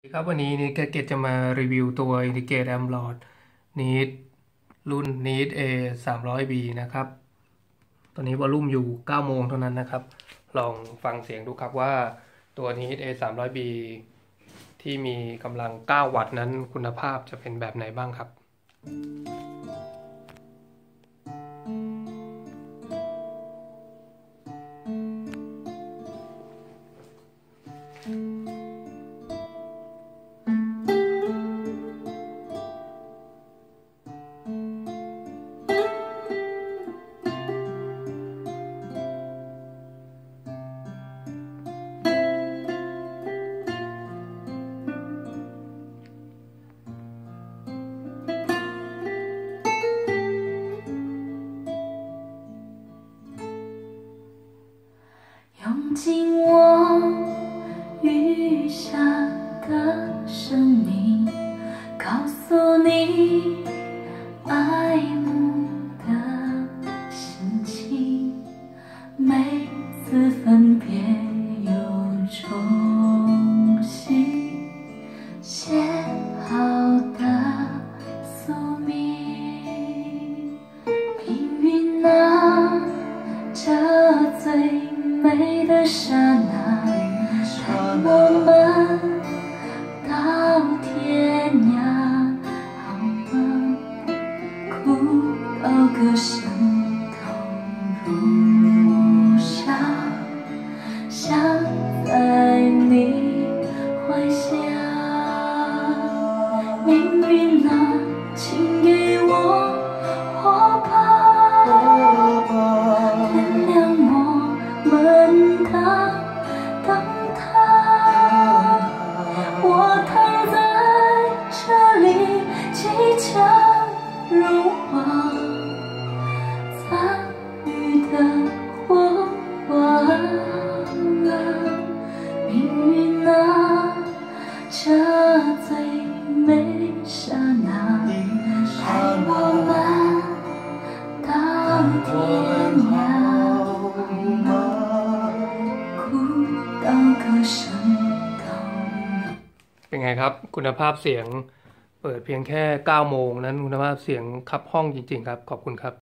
ครับวันนี้นิดเกตจะมารีวิวตัว Indicate Amp Lord นิดรุ่นนิด A 300B นะครับตอนนี้วอลลุ่มอยู่9โมงเท่านั้นนะครับลองฟังเสียงดูครับว่าตัวนิด A 300B ที่มีกำลัง9วัตต์นั้นคุณภาพจะเป็นแบบไหนบ้างครับ用尽我余下的生命，告诉你爱慕的心情。每次分别有重新写好的宿命。命运啊，这最美的刹那，带我们到天涯，好吗？哭到歌声投入沙，想在你怀下。命运啊，请给我火把，原谅我们的等他。我躺在这里，即将融化残余的火花。命运啊，这最美刹那，带我们到天涯，哭到歌声投入。 เป็นไงครับคุณภาพเสียงเปิดเพียงแค่9โมงนั้นคุณภาพเสียงคับห้องจริงๆครับขอบคุณครับ